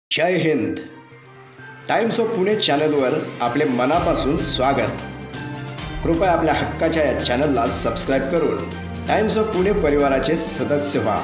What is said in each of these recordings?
Jai Hind. Times of Pune चॅनलवर आपले मनापासून स्वागत. कृपया आपल्या हक्काच्या या चॅनलला सबस्क्राईब करून टाइम्स ऑफ पुणे परिवाराचे सदस्य व्हा.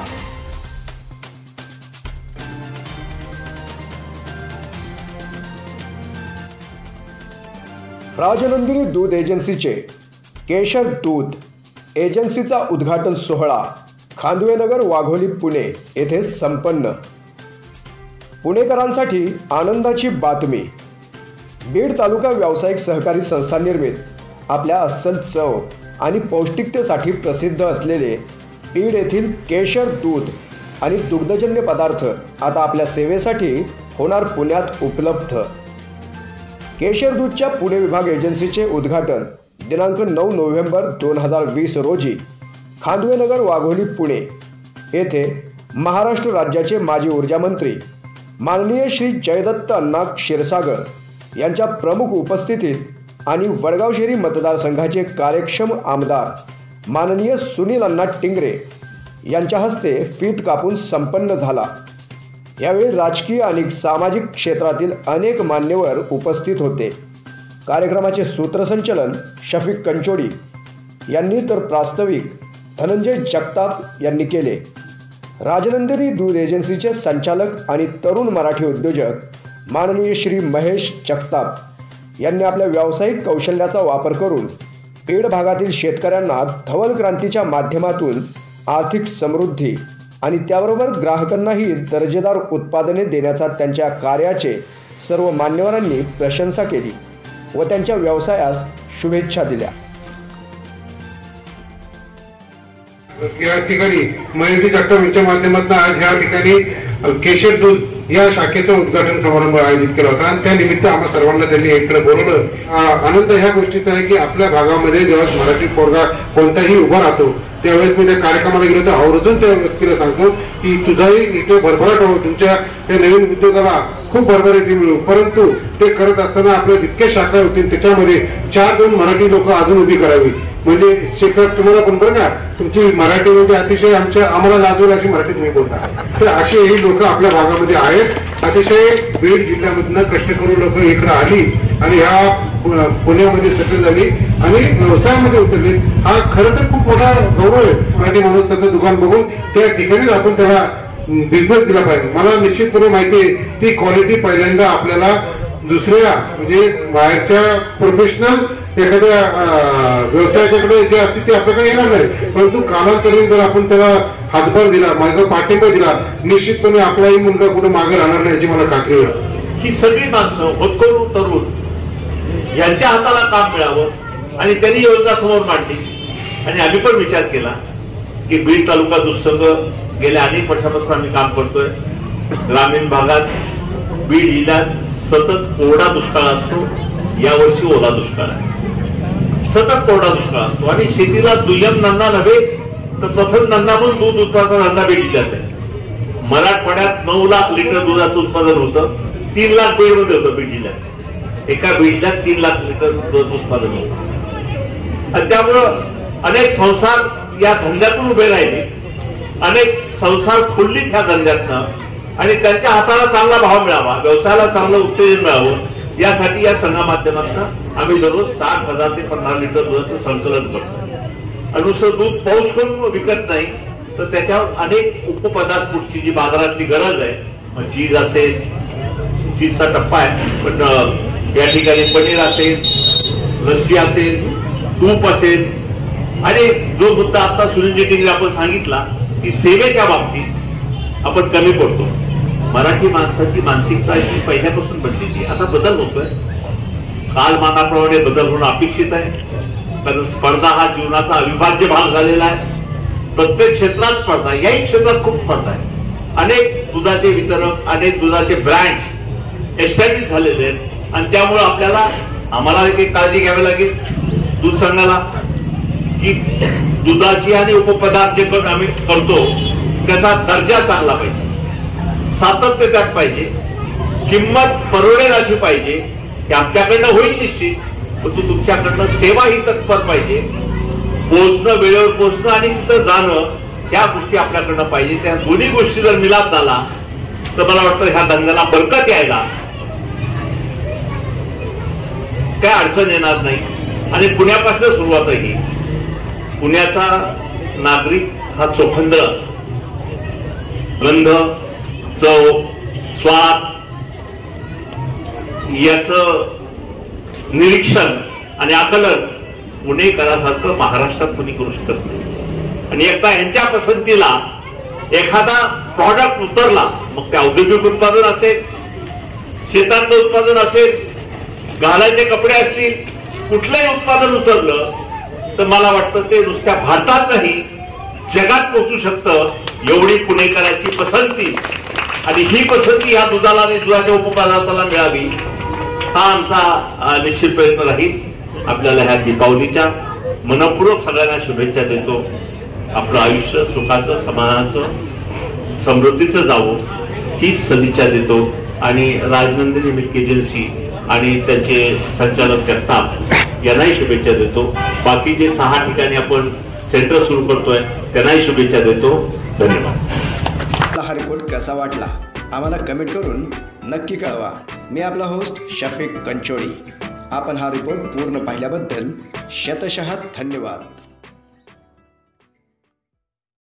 राजनंदिनी दूध एजन्सीचे केशर दूध एजन्सीचा उद्घाटन सोहळा खांदवेनगर वाघोली पुणे येथे संपन्न. पुणेकरांसाठी आनंदाची बातमी. बीड तालुका व्यावसायिक सहकारी संस्था निर्मित आपल्या अस्सल चव आणि पौष्टिकतेसाठी प्रसिद्ध असलेले बीड येथील केशर दूध आणि दुग्धजन्य पदार्थ आता आपल्या सेवेसाठी होणार पुण्यात उपलब्ध. केशर दूधच्या पुणे विभाग एजन्सीचे उद्घाटन दिनांक 9 नोव्हेंबर 2020 रोजी खांदवेनगर वाघोली पुणे येथे महाराष्ट्र राज्याचे माजी ऊर्जा मंत्री माननीय श्री जयदत्त अण्णा क्षीरसागर यांच्या प्रमुख उपस्थितीत आणि वडगाव शहरी मतदारसंघाचे कार्यक्षम आमदार माननीय सुनील अण्णा टिंगरे यांच्या हस्ते फीत कापून संपन्न झाला. यावेळी राजकीय आणि सामाजिक क्षेत्रातील अनेक मान्यवर उपस्थित होते. कार्यक्रमाचे सूत्रसंचालन शफीक कंचोडी यांनी तर प्रास्ताविक धनंजय जगताप यांनी केले. राजनंदिनी दूध एजन्सीचे संचालक आणि तरुण मराठी उद्योजक माननीय श्री महेश जगताप यांनी आपल्या व्यावसायिक कौशल्याचा वापर करून बीड भागातील शेतकऱ्यांना धवल क्रांतीच्या माध्यमातून आर्थिक समृद्धी आणि त्याबरोबर ग्राहकांनाही दर्जेदार उत्पादने देण्याचा त्यांच्या कार्याचे सर्व मान्यवरांनी प्रशंसा केली व त्यांच्या व्यवसायास शुभेच्छा दिल्या. या ठिकाणी महेश जगताप यांच्या माध्यमातून आज या ठिकाणी केशर दूध या शाखेचं उद्घाटन समारंभ आयोजित केला होता आणि त्या निमित्त आम्हा सर्वांना त्यांनी इकडे बोलवलं. आनंद ह्या गोष्टीचा आहे की आपल्या भागामध्ये जेव्हा मराठी पोरगा कोणताही उभा राहतो त्यावेळेस मी त्या कार्यक्रमाला गेलो तर आवर्जून त्या व्यक्तीला सांगतो की तुझाही इथे भरभराट हो, तुमच्या या नवीन उद्योगाला खूप भरभराटी मिळू. परंतु ते करत असताना आपल्या जितक्या शाखा होतील त्याच्यामध्ये 4-2 मराठी लोक अजून उभी करावी. म्हणजे शेख साहेब तुम्हाला पण बरं का तुमची मराठी म्हणजे अतिशय आम्हाला लाजवेल अशी मराठी तुम्ही बोलता. तर असे ही लोक आपल्या भागामध्ये आहेत. अतिशय बीड जिल्ह्यामधनं कष्ट करून लोक इकडे आली आणि ह्या पुण्यामध्ये सेटल झाली आणि व्यवसायामध्ये उतरली. हा खरं तर खूप मोठा गौरव आहे. मराठी माणूस त्याचं दुकान बघून त्या ठिकाणीच आपण त्याला बिझनेस दिला पाहिजे. मला निश्चितपणे माहिती आहे ती क्वालिटी पहिल्यांदा आपल्याला दुसऱ्या म्हणजे बाहेरच्या प्रोफेशनल एखाद्या व्यवसायाच्याकडे जे असते ते आपल्याकडे येणार नाही. परंतु कालांतराने जर आपण त्याला हातभार दिला मागे पाठिंबा दिला निश्चितपणे आपलाही मुलगा कुठे मागे राहणार नाही याची मला खात्री आहे. ही सगळी माणसं होतकरू तरुण यांच्या हाताला काम मिळावं आणि त्यांनी योजना समोर मांडली आणि आम्ही पण विचार केला की बीड तालुका दूध संघ गेल्या अनेक वर्षापासून आम्ही काम करतोय. ग्रामीण भागात बीड जिल्ह्यात सतत कोरडा दुष्काळ असतो. यावर्षी ओला दुष्काळ आहे. सतत कोरडा दुष्काळ असतो आणि शेतीला दुय्यम धंदा नव्हे तर प्रथम धंदा म्हणून दूध उत्पादन धंदा बीड जिल्ह्यात आहे. मराठवाड्यात 9 लाख लिटर दुधाचं उत्पादन होतं. 3 लाख बीड मध्ये होतं बीड जिल्ह्यात. एका बीड जिल्ह्यात 3 लाख लिटर दूध उत्पादन होतं आणि त्यामुळं अनेक संसार या धंद्यातून उभे राहिले. अनेक संसार खुललीत ह्या धंद्यातनं आणि त्यांच्या हाताला चांगला भाव मिळावा व्यवसायाला चांगलं उत्तेजन मिळावं यासाठी या संघा माध्यमातून आम्ही दररोज 60,000 ते 50 लिटर दुधाचं संकलन करतो. आणि नुसतं दूध पाऊस करून विकत नाही तर त्याच्यावर अनेक उपपदार्थ पुढची जी बाजारातली गरज आहे चीज असेल चीजचा टप्पा आहे पण या ठिकाणी पनीर असेल लस्सी असेल तूप असेल आणि जो मुद्दा आता सुनील टिंगरे आपण सांगितला की सेवेच्या बाबतीत आपण कमी पडतो. मराठी माणसाची मानसिकता ही पहिल्यापासून बनलेली आहे. आता बदल होतोय. कालमानाप्रमाणे बदल होणं अपेक्षित आहे. कारण स्पर्धा हा जीवनाचा अविभाज्य भाग झालेला आहे. प्रत्येक क्षेत्रात स्पर्धा याही क्षेत्रात खूप स्पर्धा आहे. अनेक दुधाचे वितरक अनेक दुधाचे ब्रँड एस्टॅब्लिश झालेले आहेत आणि त्यामुळे आम्हाला एक काळजी घ्यावी लागेल दूध संघाला की दुधाची आणि उपपदार्थ जे आम्ही करतो त्याचा दर्जा चांगला पाहिजे. सातत्य त्यात पाहिजे. किंमत परवडेल अशी पाहिजे की आमच्याकडनं होईल निश्चित पण तुमच्याकडनं सेवा ही तत्पर पाहिजे. पोहोचणं वेळेवर पोहोचणं आणि तिथं जाणं त्या गोष्टी आपल्याकडनं पाहिजे. त्या दोन्ही गोष्टी जर मिलाप झाला तर मला वाटतं ह्या धंद्याला बरकत यायला काय अडचण येणार नाही. आणि पुण्यापासून सुरुवात आहे. पुण्याचा नागरिक हा चोखंदळ असतो. गंध, चव, स्वाद याचं निरीक्षण आणि आकलन पुणेकरासारखं महाराष्ट्रात कोणी करू शकत नाही. आणि एकदा यांच्या पसंतीला एखादा प्रॉडक्ट उतरला, मग ते औद्योगिक उत्पादन असेल, शेतातलं उत्पादन असेल, घालायचे कपडे असतील, कुठलंही उत्पादन उतरलं तर मला वाटतं ते नुसत्या भारतात नाही जगात पोहोचू शकतं. एवढी पुणेकरांची पसंती आणि ही पसंती ह्या दुधाला आणि दुधाच्या उपपदार्थाला मिळावी हा आमचा निश्चित प्रयत्न राहील. आपल्याला ह्या दीपावलीच्या मनपूर्वक सगळ्यांना शुभेच्छा देतो. आपलं आयुष्य सुखाचं, समाधानाचं, समृद्धीचं जावं ही सदिच्छा देतो. आणि राजनंदिनी मिल्क एजन्सी आणि त्यांचे संचालक जगताप यांनाही शुभेच्छा देतो. बाकी जे 6 ठिकाणी आपण सेंटर सुरू करतोय त्यांनाही शुभेच्छा देतो. धन्यवाद. हा रिपोर्ट कसा वाटला आम्हाला कमेंट करून नक्की कळवा. मी आपला होस्ट शफिक कंचोळी. आपण हा रिपोर्ट पूर्ण पाहिल्याबद्दल शतशः धन्यवाद.